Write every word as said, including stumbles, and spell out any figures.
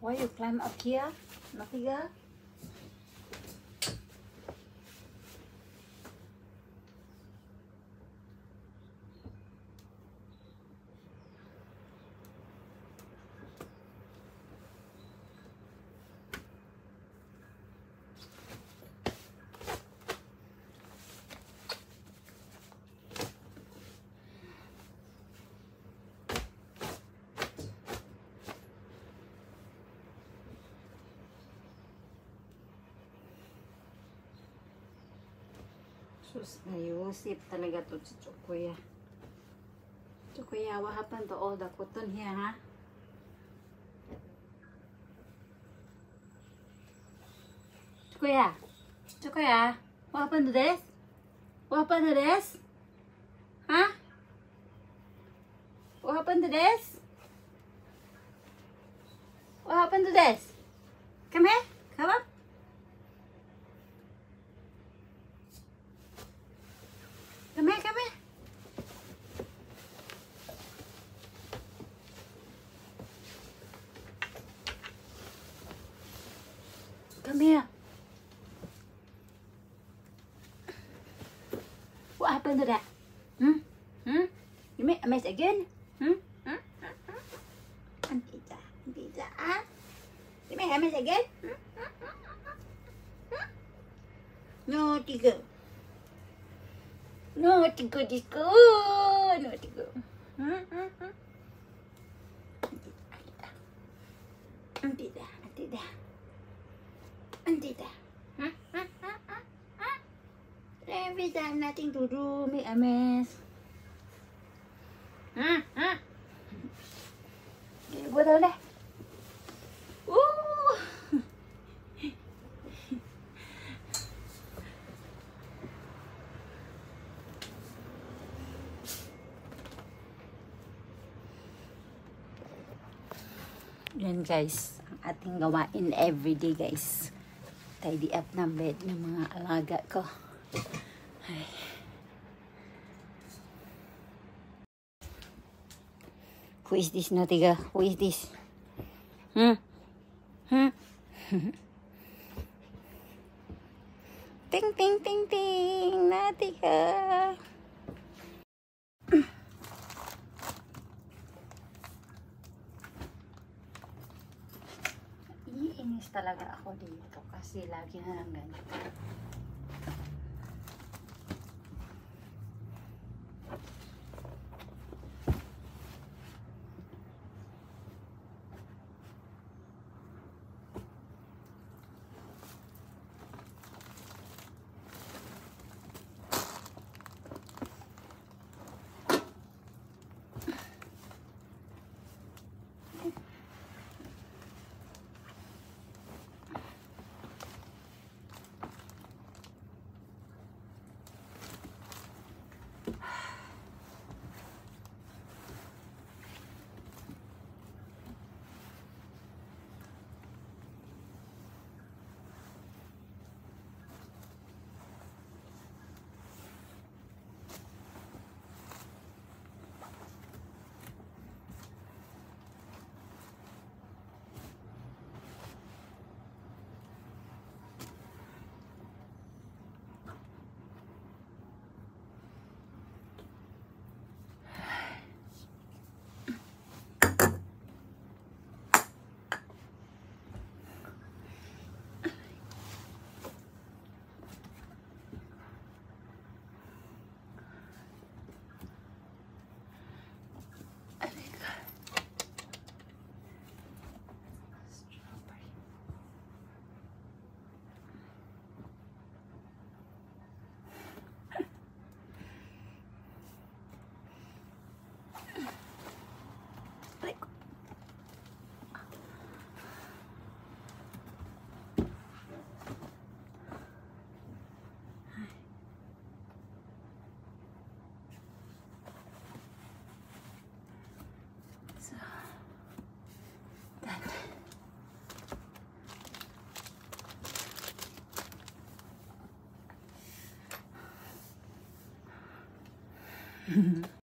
Why you climb up here, Natiga? Sus, nayusip talaga to si Chokoya. Chokoya, what happened to all the cotton here, huh? Chokoya, Chokoya, what happened to this? What happened to this? Huh? What happened to this? What happened to this? Come here, come up. Come here, come here. Come here. What happened to that? Hmm? Hmm? You make a mess again? Hmm? Hmm? Auntie Da, Auntie Da, huh? You make a mess again? Hmm? Naughty girl. Naughty girl, this girl. Naughty girl. Hmm? Hmm? Hmm? Auntie Da, Auntie Da. Auntie Da. Huh? Huh? Huh? Huh? Huh? Every time nothing to do, make a mess. Huh? Huh? Okay, vô đâu đây? Uh. Yan guys, ang ating gawain everyday guys. Tidy up ng bed ng mga alaga ko. Ay. Who is this, Natiga? Who is this? Hmm? Hmm? Ting, ting, ting, ting! Natiga! Iinis talaga ako dito kasi lagi na lang ganito. So, done.